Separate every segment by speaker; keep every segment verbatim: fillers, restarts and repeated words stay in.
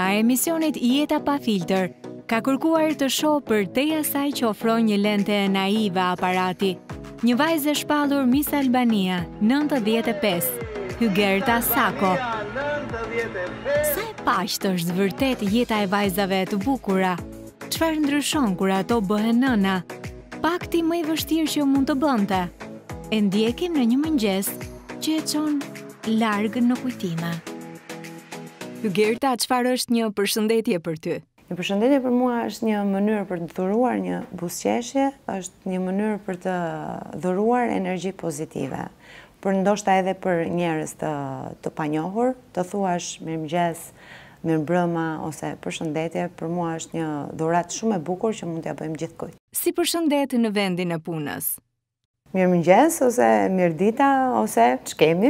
Speaker 1: e emisionit Jeta pa filter ka kërkuar të shohë për te asaj që ofron një lente naive aparati. Një vajzë e shpallur Miss Albania, nëntëdhjetë e pesë, Hygerta Sako. Sa e paqtë është vërtet jeta e vajzave të bukura? Çfarë ndryshon kur ato bëhen nëna? Pakti më i vështirë që mund të bënte. E ndjekim në një mëngjes që e çon larg në kujtime. Hygerta, çfarë është një përshëndetje për ty?
Speaker 2: Një përshëndetje për mua është një mënyrë për të dhuruar një buzëqeshje, është një mënyrë për të dhuruar energji pozitive. Për ndoshta edhe për njerëz të, të panjohur, të thuash mirëmëngjes, mirëmbrëma ose përshëndetje, për mua është një dhuratë shumë e bukur që mund t'ja bëjmë gjithkujt.
Speaker 1: Si përshëndet në vendin e punës?
Speaker 2: Mirëmëngjes ose mirëdita ose ç'kemi.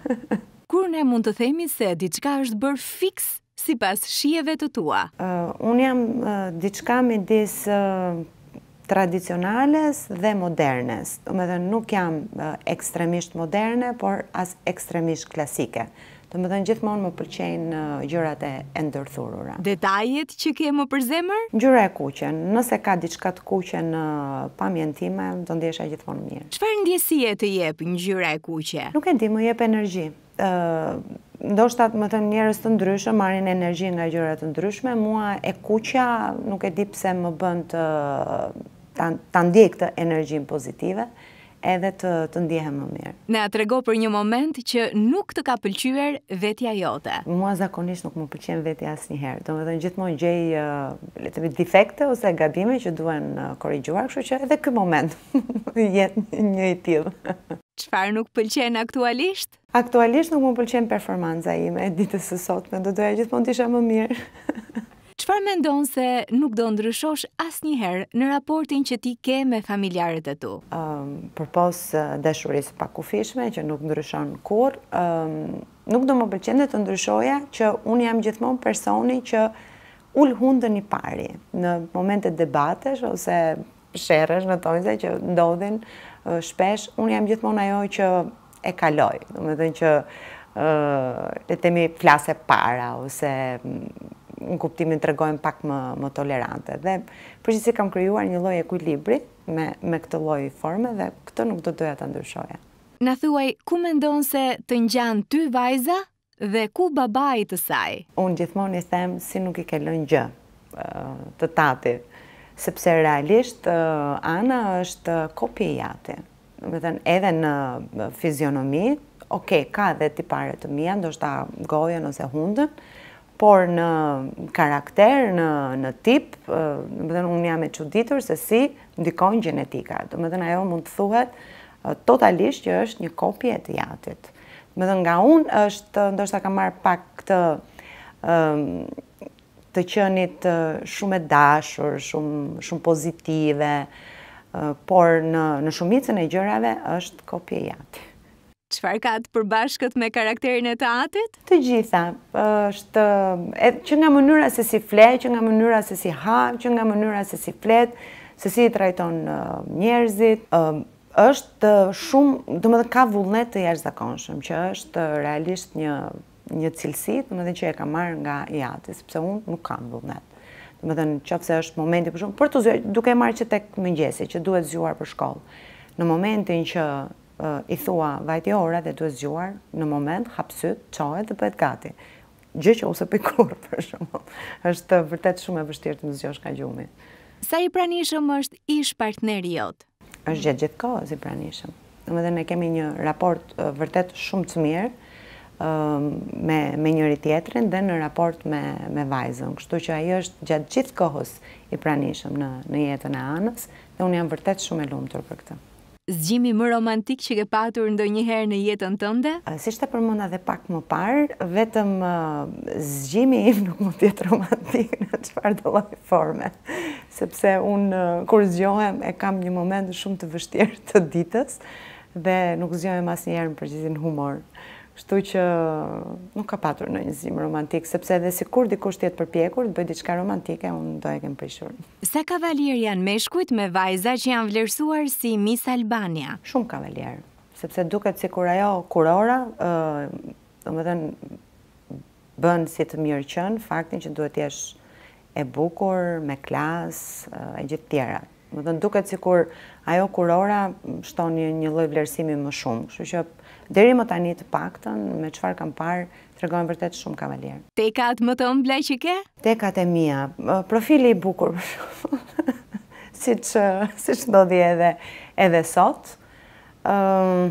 Speaker 1: Kur ne mund të themi se diçka është bërë fiks sipas shijeve të tua?
Speaker 2: Uh, unë jam uh, diçka midis uh, tradicionales dhe modernes. Domethënë nuk jam uh, ekstremisht moderne, por as ekstremisht klasike. Domethënë gjithmonë më pëlqejnë uh, gjërat e, e ndërthurura.
Speaker 1: Detajet që ke më për zemër?
Speaker 2: Ngjyra e kuqe. Nëse ka diçka të kuqe në pamjen time, do ndjesha gjithmonë mirë.
Speaker 1: Çfarë ndjesie të jep ngjyra e kuqe?
Speaker 2: Nuk e di, më jep energji. Uh, ndoshta më thënë njerëz të ndryshëm marrin energji nga gjëra të ndryshme, mua e kuqja nuk e di pse më bën të ta, ta ndjej këtë energjinë pozitive edhe të, të ndihem më mirë.
Speaker 1: Na trego për një moment që nuk të ka pëlqyer vetja jote.
Speaker 2: Mua zakonisht nuk më pëlqen vetja asnjëherë. Domethënë gjithmonë gjej uh, le të themi defekte ose gabime që duhen uh, korrigjuar, kështu që edhe ky moment jetë një i tillë.
Speaker 1: Çfarë nuk pëlqen aktualisht?
Speaker 2: Aktualisht nuk më pëlqen performanca ime e ditës së sotme, do doja gjithmonë të isha më mirë.
Speaker 1: Çfarë mendon se nuk do ndryshosh asnjëherë në raportin që ti ke me familjarët e tu?
Speaker 2: Um, përpos dashurisë pakufishme që nuk ndryshon kurrë, um, nuk do më pëlqente të ndryshoja që unë jam gjithmonë personi që ul hundën i pari në momente debatesh ose sherrësh në tonjze që ndodhin uh, shpesh, unë jam gjithmonë ajo që e kaloj, domethënë që uh, le të themi flase para ose në kuptimin tregojmë pak më, më tolerante. Dhe përgjithësi kam krijuar një lloj ekuilibri me, me këtë lloj forme dhe këtë nuk do doja ta ndryshoja.
Speaker 1: Na thuaj, ku mendon se të ngjan ty vajza dhe ku babai të saj?
Speaker 2: Unë gjithmonë i them si nuk i ke lënë gjë uh, të tati, sepse realisht uh, Ana është kopje e jati. Domethënë edhe në fizionomi, ok, ka edhe tipare të mia, ndoshta gojën ose hundën, por në karakter, në, në tip, domethënë unë jam e çuditur se si ndikon gjenetika. Domethënë ajo mund të thuhet totalisht që është një kopje e të jatit. Domethënë nga unë është, ndoshta ka marrë pak këtë të qenit shumë e dashur, shumë shumë pozitive, por në në shumicën e gjërave është kopje e jatit.
Speaker 1: Çfarë ka të përbashkët me karakterin e të atit?
Speaker 2: Të gjitha. Është e, që nga mënyra se si flet, që nga mënyra se si ha, që nga mënyra se si flet, se si i trajton uh, njerëzit, uh, është shumë, domethënë ka vullnet të jashtëzakonshëm, që është realisht një një cilësi, domethënë që e ka marrë nga jati, sepse unë nuk kam vullnet. Domethënë nëse është momenti për shumë, për të zgjuar, duke marrë që tek mëngjesi, që duhet zgjuar për shkollë. Në momentin që Uh, i thua vajti ora dhe duhet zgjuar, në moment hapsyt, çohet dhe bëhet gati. Gjë që ose për kurrë, për shembull. Është vërtet shumë e vështirë të zgjosh nga gjumi.
Speaker 1: Sa i pranishëm është ish partneri jot?
Speaker 2: Është gjatë gjithë kohës i pranishëm. Domethënë ne kemi një raport uh, vërtet shumë të mirë uh, me me njëri tjetrin dhe në raport me me vajzën. Kështu që ai është gjatë gjithë kohës i pranishëm në në jetën e Anës dhe unë jam vërtet shumë e lumtur për këtë.
Speaker 1: Zgjimi më romantik që ke patur ndonjëherë në jetën tënde?
Speaker 2: Si shte përmenda edhe pak më parë, vetëm uh, zgjimi im nuk mund të jetë romantik në çfarë do lloj forme, sepse unë uh, kur zgjohem e kam një moment shumë të vështirë të ditës dhe nuk zgjohem asnjëherë në përgjithësi në humor. Kështu që nuk ka patur në një zgjim romantik, sepse edhe sikur dikush tjetë përpjekur të bëj diçka romantike, unë do e kem prishur.
Speaker 1: Sa kavalier janë meshkujt me vajza që janë vlerësuar si Miss Albania?
Speaker 2: Shumë kavalier, sepse duket sikur ajo kurora, ë, domethënë bën si të mirë qenë faktin që duhet jesh e bukur, me klas, e gjithë tjera. Më thënë duket sikur ajo kurora shton një, një lloj vlerësimi më shumë. Kështu që deri më tani të paktën, me çfarë kam parë, tregojnë vërtet shumë kavalier.
Speaker 1: Tekat më të ëmbla që ke?
Speaker 2: Tekat e mia, profili i bukur për shumë. siç siç ndodhi edhe edhe sot. Um,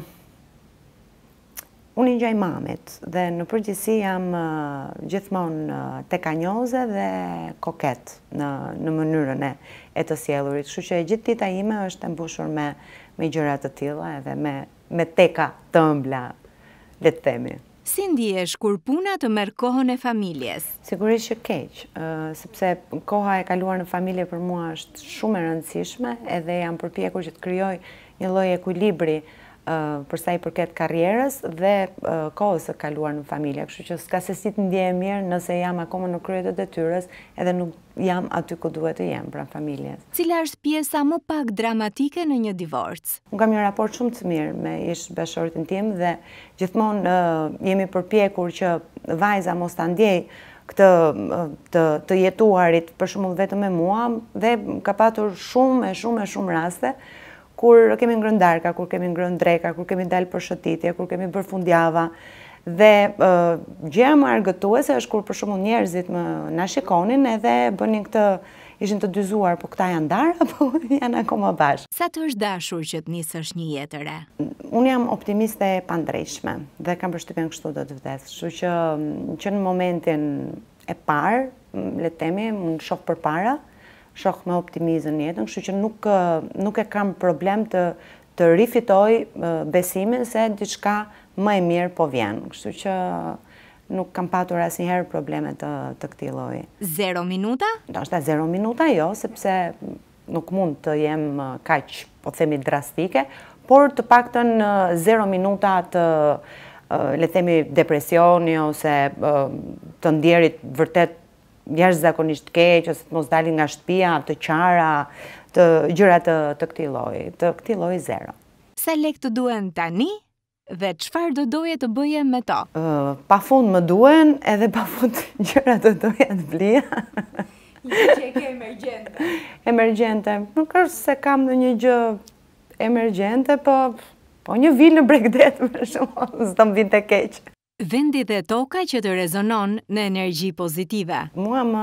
Speaker 2: Unë i ngjaj mamit dhe në përgjithësi jam uh, gjithmonë uh, tekanjoze dhe koket në, në mënyrën e, e të sjellurit. Kështu që e gjithë dita ime është e mbushur me, me gjëra të tilla edhe me, me teka të ëmbla, le të themi.
Speaker 1: Si ndihesh kur puna të merr kohën e familjes?
Speaker 2: Sigurisht që keq, uh, sepse koha e kaluar në familje për mua është shumë e rëndësishme edhe jam përpjekur që të krijoj një lloj ekuilibri Uh, për sa i përket karrierës dhe uh, kohës së kaluar në familje. Kështu që s'ka se si të ndjehem mirë nëse jam akoma në krye të detyrës edhe nuk jam aty ku duhet të jem pranë familjes.
Speaker 1: Cila është pjesa më pak dramatike në një divorc?
Speaker 2: Unë kam një raport shumë të mirë me ish bashkëshortin tim dhe gjithmonë uh, jemi përpjekur që vajza mos ta ndjej këtë të, të jetuarit për shembull vetëm me mua dhe ka patur shumë e shumë e shumë raste kur kemi ngrënë darka, kur kemi ngrënë dreka, kur kemi dalë për shëtitje, kur kemi bërë fundjava. Dhe uh, gjëja më argëtuese është kur për shembull njerëzit më na shikonin edhe bënin këtë, ishin të dyzuar, po këta janë darë apo janë akoma bashkë.
Speaker 1: Sa të është dashur që të nisësh një jetë re?
Speaker 2: Unë jam optimiste e pandrejshme dhe kam përshtypjen kështu do të vdes. Kështu që, që në momentin e parë, le të themi, unë shoh përpara, shoh me optimizëm jetën, kështu që nuk, nuk e kam problem të, të rifitoj besimin se diçka më e mirë po vjen. Kështu që nuk kam patur asnjëherë probleme të, të këtij lloji.
Speaker 1: Zero minuta?
Speaker 2: Ndoshta zero minuta jo, sepse nuk mund të jem kaq, po themi drastike, por të paktën zero minuta të le të themi depresioni ose të ndjerit vërtet jashtëzakonisht keq, ose të mos dalin nga shtëpia, të qara, të gjëra të, të këtij lloji, të këtij lloji zero.
Speaker 1: Sa lekë të duhen tani dhe çfarë do doje të bëje me to?
Speaker 2: Uh, pafund më duhen edhe pafund gjëra të doja të blija.
Speaker 1: Një që e ke emergjente.
Speaker 2: Emergjente. Nuk është se kam në një gjë emergjente, po, po një vilë në Bregdet, për shumë, s'do më vinte keq.
Speaker 1: Vendi dhe toka që të rezonon në energji pozitive.
Speaker 2: Mua më,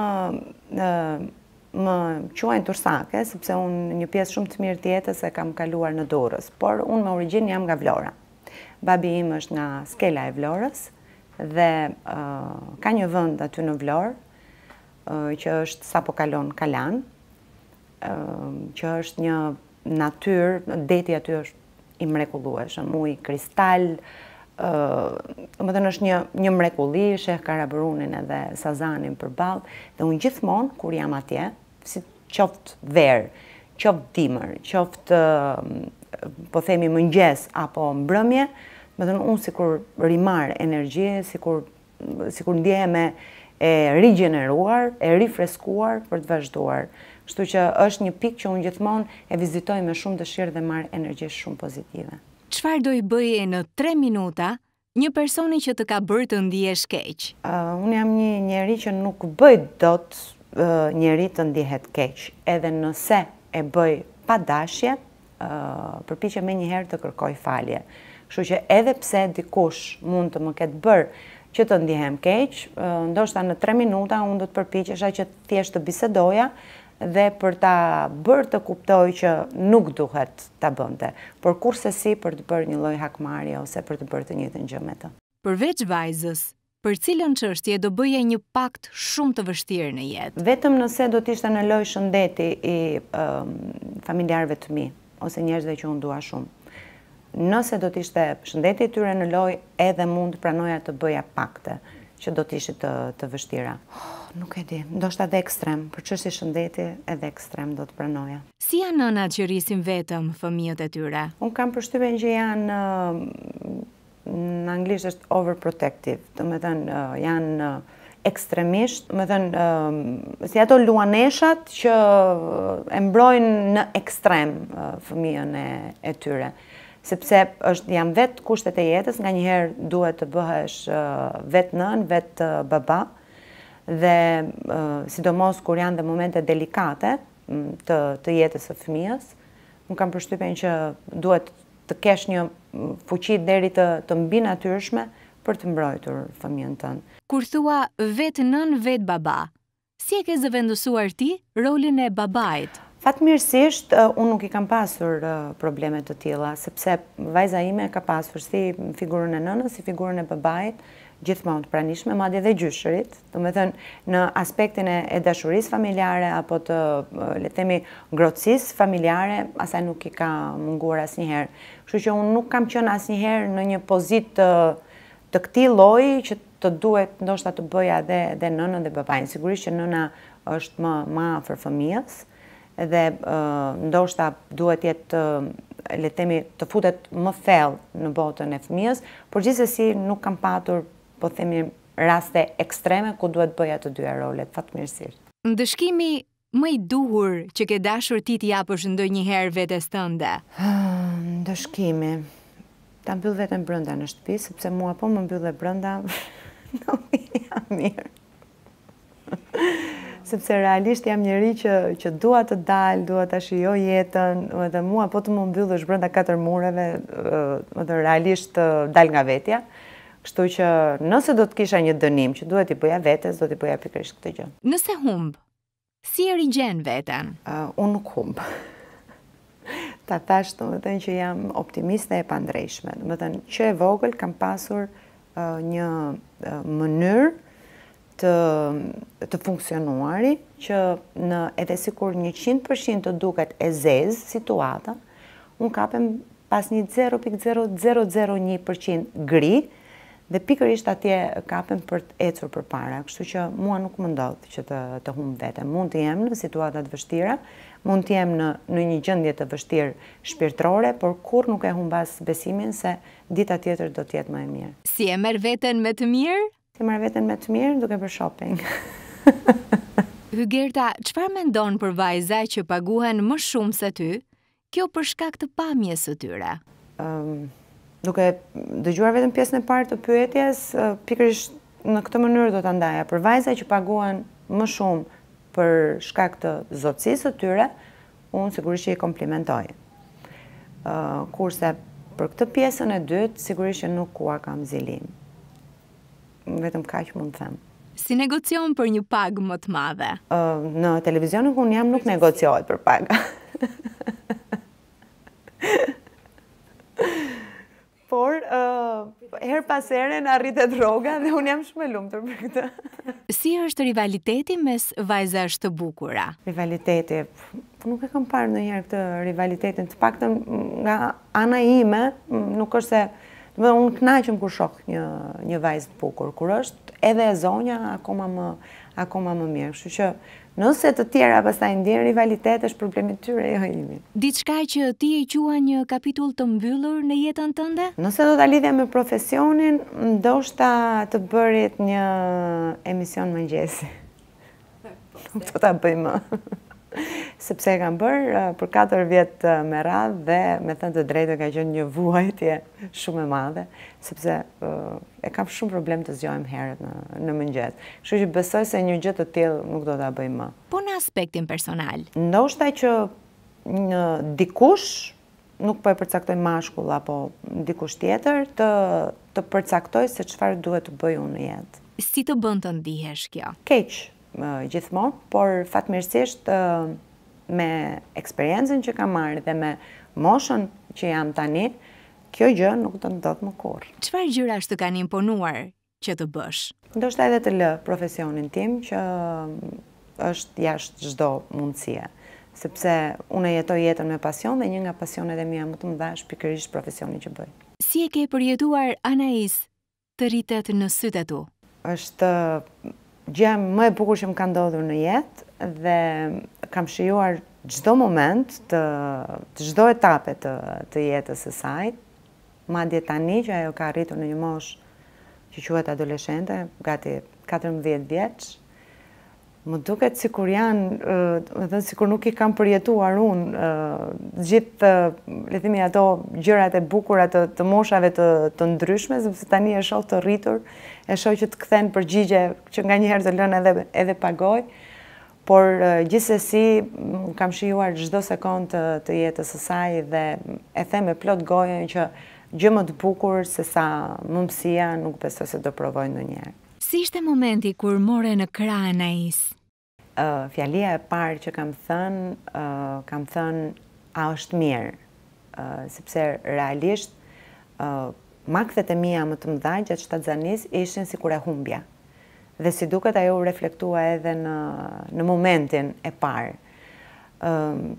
Speaker 2: më quajnë tursake, sepse unë një pjesë shumë të mirë të jetës e kam kaluar në Durrës, por unë me origjinë jam nga Vlora. Babi im është nga Skela e Vlorës dhe uh, ka një vend aty në Vlorë, uh, që është sapo kalon Kalan, uh, që është një natyrë, deti aty është i mrekullueshëm, ujë kristal. Uh, më thënë është një, një mrekulli, sheh Karaburunin edhe Sazanin përballë, dhe unë gjithmonë kur jam atje, si qoftë verë, qoftë dimër, qoftë uh, po themi mëngjes apo mbrëmje, më thënë unë sikur rimar energji, sikur sikur ndjehem e rigjeneruar, e rifreskuar për të vazhduar. Kështu që është një pikë që unë gjithmonë e vizitoj me shumë dëshirë dhe marr energji shumë pozitive.
Speaker 1: Çfarë do i bëje në tre minuta një personi që të ka bërë të ndihesh keq?
Speaker 2: Uh, unë jam një njeri që nuk bëj dot uh, njeri të ndihet keq. Edhe nëse e bëj pa dashje, uh, përpiqem menjëherë të kërkoj falje. Kështu që edhe pse dikush mund të më ketë bërë që të ndihem keq, uh, ndoshta në tre minuta unë do të përpiqesha që thjesht të bisedoja dhe për ta bërë të kuptoj që nuk duhet ta bënte, por kurse si për të bërë një lloj hakmarrje ose për të bërë të njëjtën gjë me të.
Speaker 1: Përveç vajzës, për cilën çështje do bëje një pakt shumë të vështirë në jetë?
Speaker 2: Vetëm nëse do të ishte në lojë shëndeti i um, familjarëve të mi, ose njerëzve që unë dua shumë. Nëse do të ishte shëndeti i tyre në lojë, edhe mund pranoja të bëja pakte që do të ishte të, të vështira. Oh, nuk e di, ndoshta edhe ekstrem, për çështje shëndeti edhe ekstrem do të pranoja.
Speaker 1: Si janë nënat që rrisin vetëm fëmijët e tyre?
Speaker 2: Unë kam përshtypjen që janë, në anglisht është overprotective, do të thënë janë ekstremisht, do të thënë si ato luaneshat që e mbrojnë në ekstrem fëmijën e, e tyre. sepse është jam vetë kushtet e jetës, nga njëherë duhet të bëhesh vetë nën, vetë baba, dhe sidomos kur janë dhe momente delikate të, të jetës së fëmijës, unë kam përshtypjen që duhet të kesh një fuqi deri të, të mbi natyrshme për të mbrojtur fëmijën tënd.
Speaker 1: Kur thua vetë nën, vetë baba, si e ke zëvendësuar ti rolin e babait?
Speaker 2: Fatmirësisht, unë nuk i kam pasur probleme të tilla, sepse vajza ime ka pasur si figurën e nënës, si figurën e babait, gjithmonë të pranishme, madje dhe gjyshërit, do të thënë në aspektin e dashurisë familjare apo të, le të themi, ngrohtësisë familjare, asaj nuk i ka munguar asnjëherë. Kështu që unë nuk kam qenë asnjëherë në një pozitë të, të këtij lloji që të duhet ndoshta të bëja dhe, dhe nënën dhe babain. Sigurisht që nëna është më, më afër fëmijës, dhe uh, ndoshta duhet jetë, uh, le të themi, të futet më thellë në botën e fëmijës, por gjithsesi nuk kam patur, po themi, raste ekstreme ku duhet bëja të dyja rolet, fatmirësisht.
Speaker 1: Ndëshkimi më i duhur që ke dashur ti t'i japësh ndonjëherë vetes tënde?
Speaker 2: Ndëshkimi, ta mbyll veten brenda në shtëpi, sepse mua po më mbyll e brenda, nuk jam mirë. Sepse realisht jam njëri që, që dua të dal, dua të shijoj jetën, dhe mua po të më mbyllësh brenda katër mureve, dhe realisht dal nga vetja. Kështu që nëse do të kisha një dënim që duhet i bëja vetes, do t'i bëja pikërisht këtë gjë.
Speaker 1: Nëse humb, si e rigjen veten?
Speaker 2: Uh, unë nuk humb. Ta thash të më thënë që jam optimiste e pandrejshme. Të më thënë që e vogël kam pasur uh, një uh, mënyrë Të, të funksionuari, që në edhe sikur njëqind përqind të duket e zezë situata, unë kapem pas një zero pikë zero zero zero një përqind gri, dhe pikërisht atje kapem për të ecur përpara. Kështu që mua nuk më ndodh që të, të humb veten. Mund të jem në situata të vështira, mund të jem në, në një gjendje të vështirë shpirtërore, por kur nuk e humbas besimin se dita tjetër do të jetë më e mirë.
Speaker 1: Si e merr veten me të mirë?
Speaker 2: Si marrë veten me të mirë duke për shopping.
Speaker 1: Hygerta, çfarë mendon për vajza që paguhen më shumë se ty, kjo për shkak të pamjes së tyre?
Speaker 2: Um, duke dëgjuar vetëm pjesën e parë të pyetjes, uh, pikërisht në këtë mënyrë do ta ndaja. Për vajza që paguhen më shumë për shkak të zotësisë së tyre, unë sigurisht që i komplimentoj. Uh, kurse për këtë pjesën e dytë, sigurisht që nuk ua kam zilim. Vetëm kaq mund të them.
Speaker 1: Si negocion për një pagë më të madhe?
Speaker 2: Uh, në televizion nuk unë jam nuk negociohet për paga. Por, uh, her pas here në arritet rroga dhe unë jam shumë e lumtur për këtë.
Speaker 1: Si është rivaliteti mes vajzash të bukura?
Speaker 2: Rivaliteti, nuk e kam parë ndonjëherë këtë rivalitetin, të paktën nga ana ime, nuk është se unë kënaqem kur shoh një, një vajzë të bukur, kur është edhe e zonja, akoma më, akoma më mirë. Kështu që nëse të tjera pastaj ndjen rivalitet, është problemi tyre, jo imi.
Speaker 1: Diçka që ti e quan një kapitull të mbyllur në jetën tënde?
Speaker 2: Nëse do ta lidhja me profesionin, ndoshta të bërit një emision mëngjesi. Nuk do ta bëj më. Sepse e kam bërë për katër vjet me radhë dhe me thënë të drejtë ka qenë një vuajtje shumë e madhe, sepse uh, e kam shumë problem të zgjohem herët në, në mëngjes. Kështu që besoj se një gjë të tillë nuk do ta bëj më.
Speaker 1: Po në aspektin personal?
Speaker 2: Ndoshta që një dikush, nuk po e përcaktoj mashkull apo dikush tjetër, të, të përcaktoj se çfarë duhet të bëj unë në jetë.
Speaker 1: Si të bën të ndihesh kjo?
Speaker 2: Keq. Gjithmonë, por fatmirësisht me eksperiencën që kam marrë dhe me moshën që jam tani, kjo gjë nuk do të ndodh më kurrë.
Speaker 1: Çfarë gjërash të kanë imponuar që të bësh?
Speaker 2: Ndoshta edhe të lë profesionin tim që është jashtë çdo mundësie, sepse unë jetoj jetën me pasion dhe një nga pasionet e mia më të mëdha është pikërisht profesioni që bëj.
Speaker 1: Si e ke përjetuar Anais të rritet në sytë e tu?
Speaker 2: Është gjë më e bukur që më ka ndodhur në jetë dhe kam shijuar çdo moment të, të çdo etape të, të jetës së saj, madje tani që ajo ka arritur në një moshë që quhet adoleshente, gati katërmbëdhjetë vjeç, Më duket sikur janë, më thënë sikur nuk i kam përjetuar unë, gjithë, le themi ato gjërat e bukura të, të moshave të, të ndryshme, sepse tani e shoh të rritur, e shoh që të kthen përgjigje që nganjëherë të lënë edhe, edhe pagoj, por gjithsesi kam shijuar çdo sekondë të, të jetës së saj dhe e them me plot gojen që gjë më të bukur se sa mëmësia nuk besoj se do provoj ndonjëherë.
Speaker 1: Si ishte momenti kur more në krah Anais?
Speaker 2: Uh, fjalia e parë që kam thënë, uh, kam thënë a është mirë, uh, sepse realisht uh, makthet e mia më të mëdha gjatë shtatzanis ishin sikur e humbja. Dhe si duket ajo u reflektua edhe në, në momentin e parë. Uh,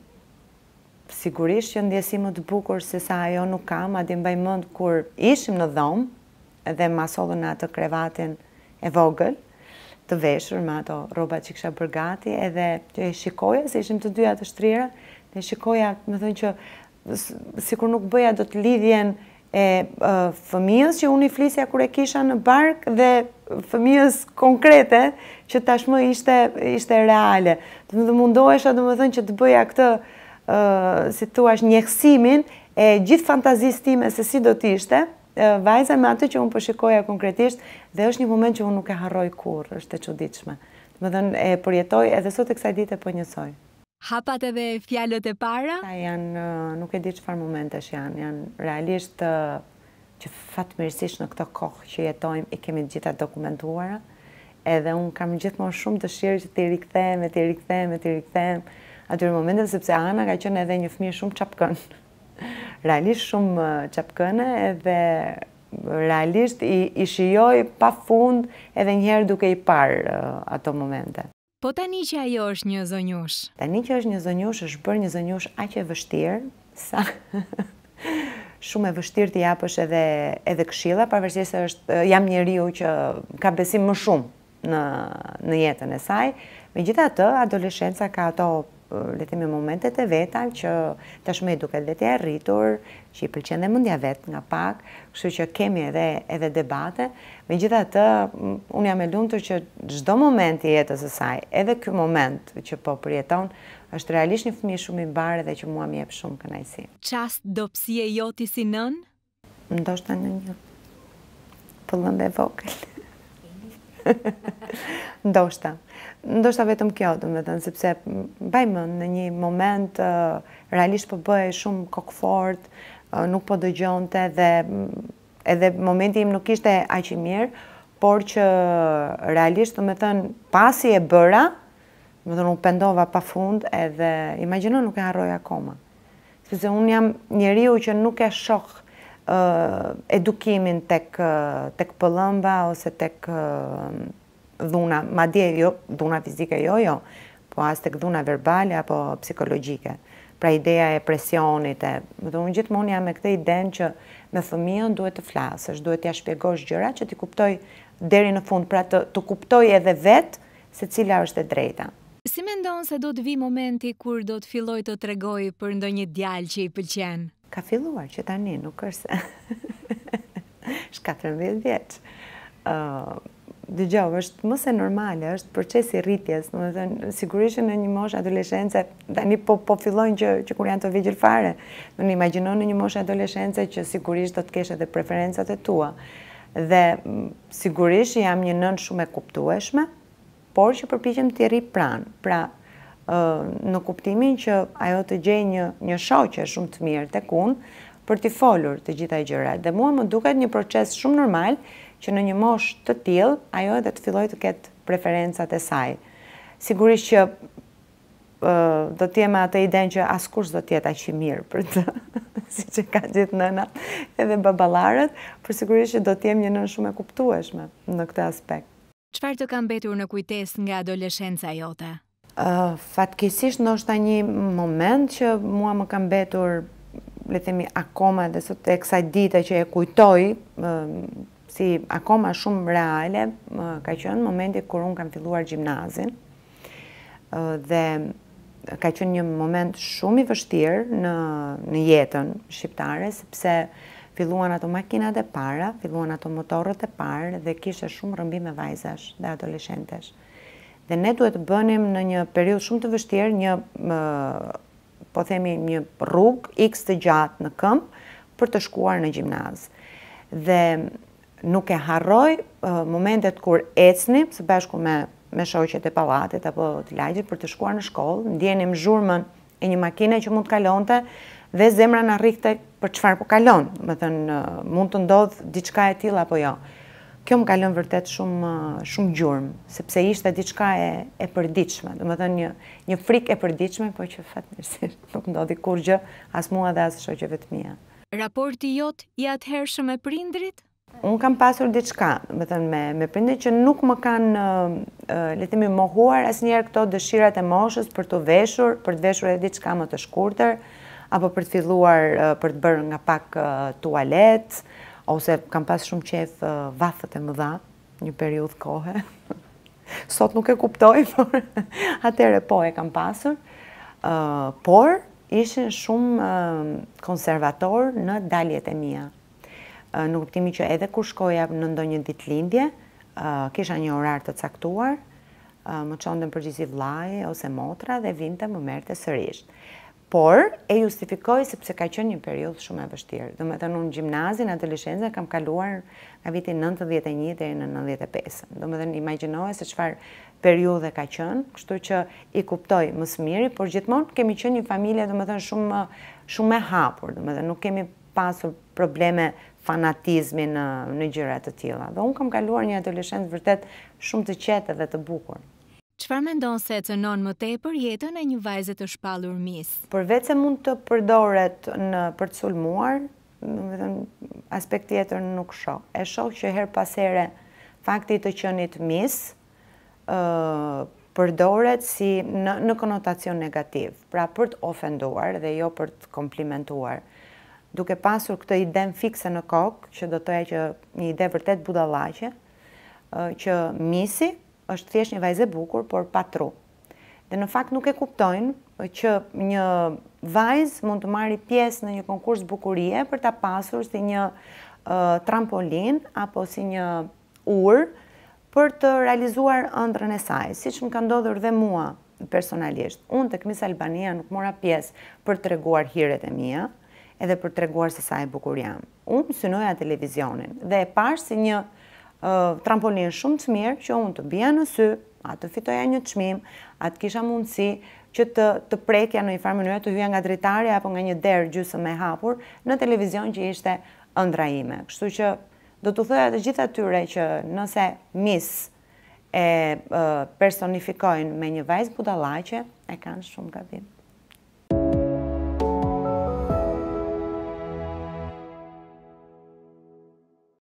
Speaker 2: sigurisht që ndjesi më të bukur se sa ajo nuk kam, a di mbaj mend kur ishim në dhomë dhe ma sollën atë krevatin e vogël, të veshur me ato rroba që kisha bërë gati, edhe që e shikoja, se ishim të dyja të shtrira, dhe shikoja, më thënë që sikur nuk bëja do të lidhjen e uh, fëmijës që unë i flisja kur e kisha në bark dhe fëmijës konkrete që tashmë ishte, ishte reale. Dhe më mundohesha, dhe më thënë që të bëja këtë, uh, si thuash, njehsimin e gjithë fantazisë time se si do t'ishte, vajza me atë që unë përshikoja konkretisht dhe është një moment që unë nuk e harroj kur, është e çuditshme. Më thënë e përjetoj edhe sot e kësaj dite po njësoj.
Speaker 1: Hapat edhe fjalët e para?
Speaker 2: Ta janë, nuk e di çfarë momentesh janë, janë realisht që fatmirësisht në këtë kohë që jetojmë i kemi gjitha dokumentuara, edhe unë kam gjithmonë shumë dëshirë që t'i rikthehem, t'i rikthehem, t'i rikthehem atyre momente, sepse Ana ka qenë edhe një fëmijë shumë çapkën. Realisht shumë çapkëne edhe realisht i, i shijoj pa fund edhe njëherë duke i parë uh, ato momente.
Speaker 1: Po tani që ajo është një zonjush?
Speaker 2: Tani që është një zonjush, është bërë një zonjush aq e vështirë, sa shumë e vështirë t'i japësh edhe, edhe këshilla, pavarësisht se është, jam njeriu që ka besim më shumë në, në jetën e saj. Megjithatë, adoleshenca ka ato le themi momentet e veta që tashmë i duket vetë e rritur, që i pëlqen dhe mendja vet nga pak, kështu që kemi edhe edhe debate. Megjithatë, unë jam e lumtur që çdo moment i jetës së saj, edhe ky moment që po përjeton, është realisht një fëmijë shumë i mbarë dhe që mua më jep shumë kënaqësi.
Speaker 1: Çast dobësie joti si nën?
Speaker 2: Ndoshta në një pëllëndë e vogël. Ndoshta. Ndoshta vetëm kjo, do të thënë, sepse mbaj mend në një moment uh, realisht po bëhej shumë kokfort, uh, nuk po dëgjonte dhe edhe momenti im nuk ishte aq i mirë, por që realisht, do të thënë, pasi e bëra, do të thënë u pendova pafund edhe imagjino nuk e harroj akoma. Sepse unë jam njeriu që nuk e shoh uh, edukimin tek uh, tek pëllëmba ose tek uh, dhuna, madje jo, dhuna fizike jo, jo, po as tek dhuna verbale apo psikologjike. Pra ideja e presionit, e, dhe unë gjithmonë jam me këtë idenë që me fëmijën duhet të flasësh, duhet t'ja shpjegosh gjëra që t'i kuptoj deri në fund, pra të, të kuptoj edhe vetë se cila është e drejta.
Speaker 1: Si mendon se do të vi momenti kur do të filloj të tregoj për ndonjë djalë që i pëlqen?
Speaker 2: Ka filluar që tani, nuk është se është katërmbëdhjetë vjeç. Uh, Dëgjoj, është më se normale, është procesi rritjes, do të thënë, sigurisht në një moshë adoleshence, tani po po fillojnë që që kur janë të vegjël fare. Do të imagjino në një moshë adoleshence që sigurisht do të kesh edhe preferencat e tua. Dhe sigurisht jam një nën shumë e kuptueshme, por që përpiqem të rri pranë. Pra, në kuptimin që ajo të gjejë një një shoqe shumë të mirë tek unë për t'i folur të gjitha gjërat. Dhe mua më duket një proces shumë normal që në një moshë të tillë ajo edhe të fillojë të ketë preferencat e saj. Sigurisht që uh, do të jem atë idenë që askush do të jetë aq i mirë për të, siç e ka gjithë nënat edhe baballarët, por sigurisht që do të jem një nën shumë e kuptueshme në këtë aspekt.
Speaker 1: Çfarë të ka mbetur në kujtesë nga adoleshenca jote?
Speaker 2: Uh, fatkeqësisht ndoshta një moment që mua më ka mbetur, le të themi, akoma dhe sot e kësaj dite që e kujtoj, uh, si akoma shumë reale, ka qenë momenti kur unë kam filluar gjimnazin dhe ka qenë një moment shumë i vështirë në, në jetën shqiptare, sepse filluan ato makinat e para, filluan ato motorët e parë dhe kishte shumë rëmbime vajzash dhe adoleshentesh. Dhe ne duhet të bënim në një periudhë shumë të vështirë një, po themi, një rrugë x të gjatë në këmbë për të shkuar në gjimnaz. Dhe nuk e harroj momentet kur ecnim së bashku me, me shoqet e pallatit apo të lagjit për të shkuar në shkollë, ndjenim zhurmën e një makine që mund të kalonte dhe zemra na rrihte për çfarë po kalon. Do të thënë, mund të ndodh diçka e tillë apo jo. Kjo më ka lënë vërtet shumë shumë gjurmë, sepse ishte diçka e, e përditshme. Do të thënë një, një frikë e përditshme, por që fatmirësisht nuk ndodhi kur gjë as mua dhe as shoqeve të mia.
Speaker 1: Raporti jot i atëhershëm me prindrit?
Speaker 2: Unë kam pasur diçka, me thënë, me, me prindrit që nuk më kanë, le të themi, mohuar asnjëherë këto dëshirat e moshës për të veshur, për të veshur edhe diçka më të shkurtër, apo për të filluar për të bërë nga pak tualet, ose kam pas shumë qef vathët e mëdha, një periudhë kohe. Sot nuk e kuptoj, por atëherë po e kam pasur. Por ishin shumë konservator në daljet e mia. Në kuptimin që edhe kur shkoja në ndonjë ditëlindje, kisha një orar të caktuar, më çonte në përgjithësi vllai ose motra dhe vinte më merrte sërish. Por e justifikoj sepse ka qenë një periudhë shumë e vështirë. Domethënë unë gjimnazin, adoleshencën kam kaluar nga viti nëntëdhjetë e një deri në nëntëdhjetë e pesë. Domethënë imagjinoje se çfarë periudhe ka qenë, kështu që i kuptoj më së miri, por gjithmonë kemi qenë një familje domethënë shumë shumë e hapur, domethënë nuk kemi pasur probleme fanatizmi në në gjëra të tilla. Dhe unë kam kaluar një adoleshencë vërtet shumë të qetë dhe të bukur.
Speaker 1: Çfarë mendon se cënon më tepër jetën e një vajze të shpallur mis?
Speaker 2: Përveç se mund të përdoret në për të sulmuar, domethënë aspekt tjetër nuk shoh. E shoh që her pas here fakti të qenit mis ë përdoret si në, në konotacion negativ, pra për të ofenduar dhe jo për të komplimentuar. Duke pasur këtë iden fikse në kokë, që do të thoya që një ide vërtet budallaqe, që misi është thjesht një vajzë e bukur, por pa tru. Dhe në fakt nuk e kuptojnë që një vajzë mund të marrë pjesë në një konkurs bukurie për ta pasur si një uh, trampolin apo si një ur për të realizuar ëndrrën e saj, siç më ka ndodhur dhe mua personalisht. Unë tek Miss Albania nuk mora pjesë për të treguar hiret e mia, edhe për të treguar se sa e bukur jam. Unë synoja televizionin dhe e pash si një Uh, trampolin shumë të mirë që unë të bija në sy, atë të fitoja një çmim, atë kisha mundësi që të, të prekja në një farë mënyrë, të hyja nga dritarja apo nga një derë gjysmë e hapur në televizion që ishte ëndra ime. Kështu që do të thoya të gjithë atyre që nëse Miss e uh, personifikojnë me një vajzë budallaqe, e kanë shumë gabim.